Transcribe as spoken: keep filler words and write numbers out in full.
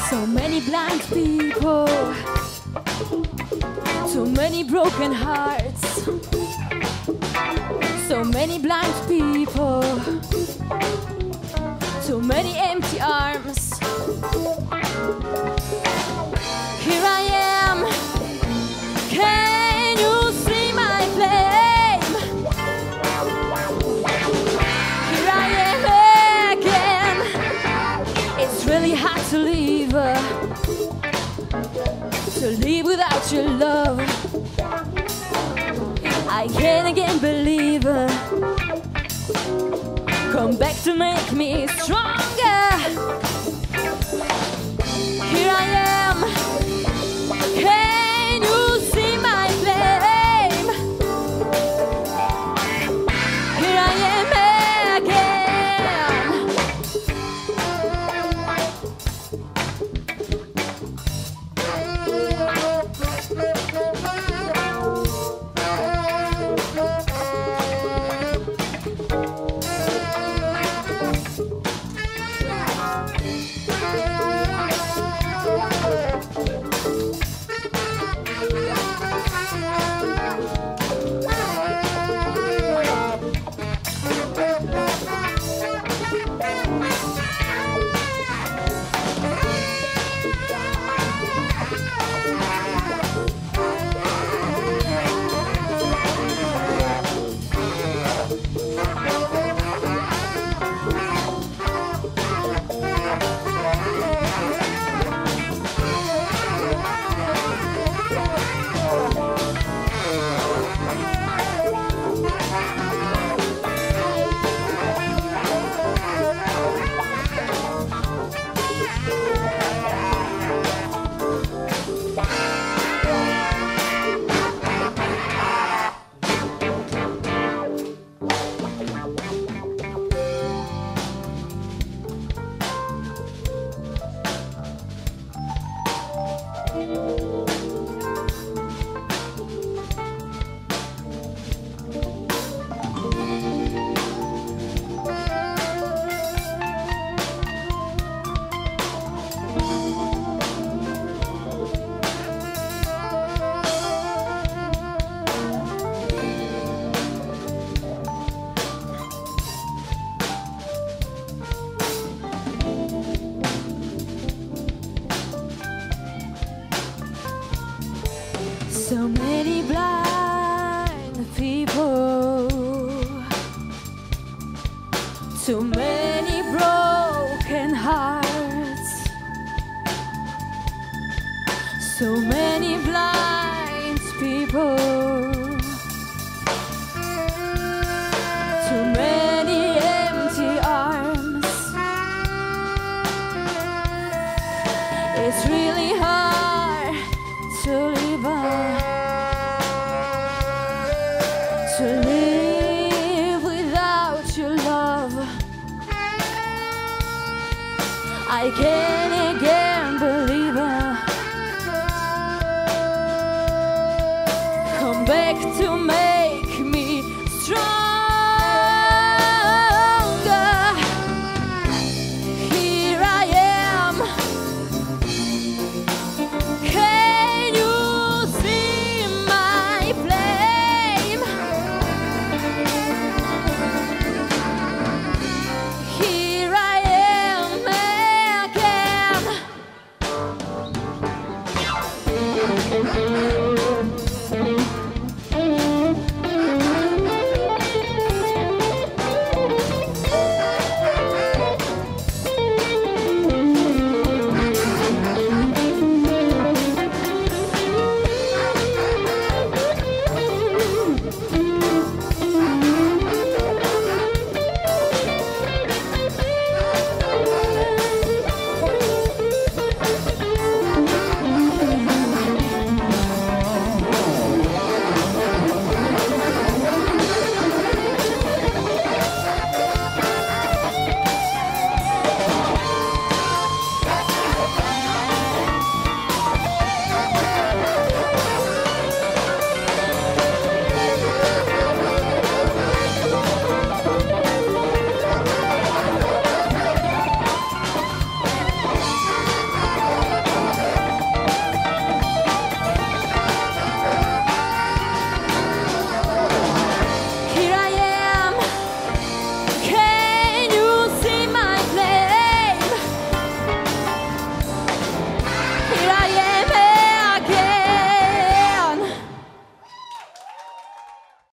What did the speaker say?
So many blind people, too many broken hearts. So many blind people, too many empty arms. Here I am, can you see my flame? Here I am again, it's really hard to leave, uh, to leave without your love. I can't again believe, uh, come back to make me stronger. Here I am, can you see my flame? Here I am again. So many blind people, too many broken hearts. So many blind people, too many empty arms. It's really hard